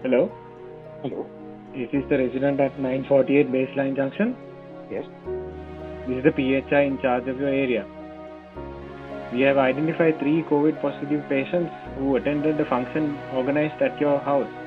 Hello, Hello. is this the resident at 948 Baseline Junction? Yes. This is the PHI in charge of your area. We have identified 3 COVID positive patients who attended the function organized at your house.